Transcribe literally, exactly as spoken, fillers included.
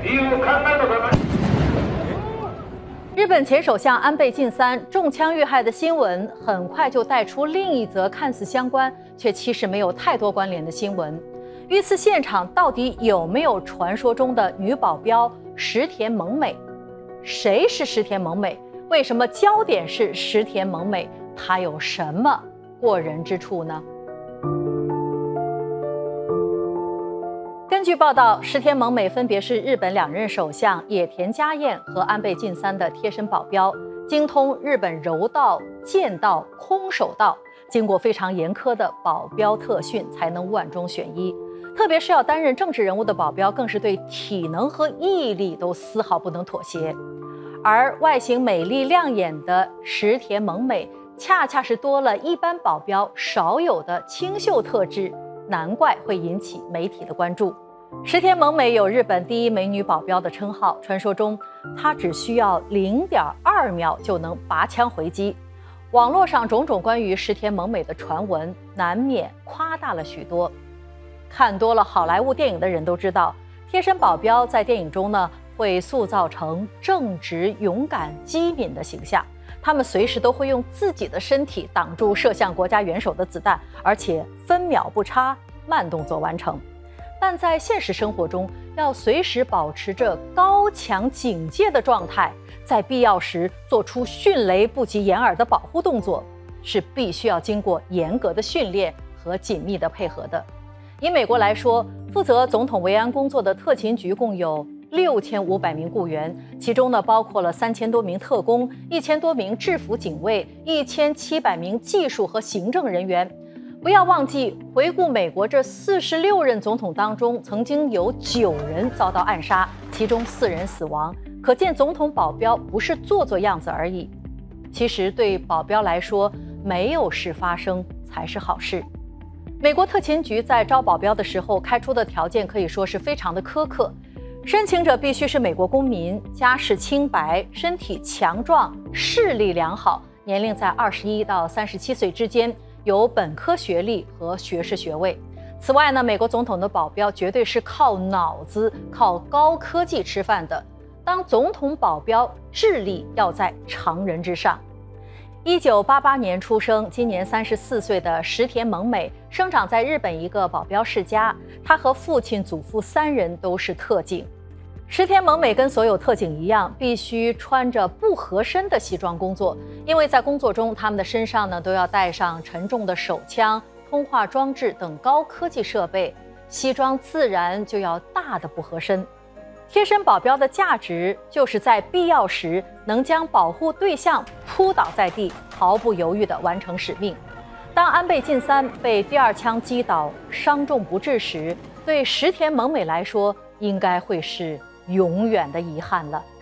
日本前首相安倍晋三中枪遇害的新闻，很快就带出另一则看似相关，却其实没有太多关联的新闻。遇刺现场到底有没有传说中的女保镖石田萌美？谁是石田萌美？为什么焦点是石田萌美？她有什么过人之处呢？根据报道，石田萌美分别是日本两任首相野田佳彦和安倍晋三的贴身保镖，精通日本柔道、剑道、空手道，经过非常严苛的保镖特训，才能万中选一。特别是要担任政治人物的保镖，更是对体能和毅力都丝毫不能妥协。而外形美丽亮眼的石田萌美，恰恰是多了一般保镖少有的清秀特质，难怪会引起媒体的关注。石田萌美有日本第一美女保镖的称号，传说中她只需要零点二秒就能拔枪回击。网络上种种关于石田萌美的传闻，难免夸大了许多。看多了好莱坞电影的人都知道，贴身保镖在电影中呢会塑造成正直、勇敢、机敏的形象。他们随时都会用自己的身体挡住射向国家元首的子弹，而且分秒不差，慢动作完成。但在现实生活中，要随时保持着高强警戒的状态，在必要时做出迅雷不及掩耳的保护动作，是必须要经过严格的训练和紧密的配合的。以美国来说，负责总统维安工作的特勤局共有六千五百名雇员，其中呢包括了三千多名特工、一千多名制服警卫、一千七百名技术和行政人员。不要忘记，回顾美国这四十六任总统当中，曾经有九人遭到暗杀，其中四人死亡。可见总统保镖不是做做样子而已。其实对保镖来说，没有事发生才是好事。美国特勤局在招保镖的时候开出的条件可以说是非常的苛刻，申请者必须是美国公民，家世清白，身体强壮，视力良好，年龄在二十一到三十七岁之间，有本科学历和学士学位。此外呢，美国总统的保镖绝对是靠脑子、靠高科技吃饭的。当总统保镖，智力要在常人之上。一九八八年出生，今年三十四岁的石田萌美，生长在日本一个保镖世家。她和父亲、祖父三人都是特警。石田萌美跟所有特警一样，必须穿着不合身的西装工作，因为在工作中，他们的身上呢都要带上沉重的手枪、通话装置等高科技设备，西装自然就要大的不合身。贴身保镖的价值就是在必要时能将保护对象扑倒在地，毫不犹豫地完成使命。当安倍晋三被第二枪击倒，伤重不治时，对石田萌美来说，应该会是永远的遗憾了。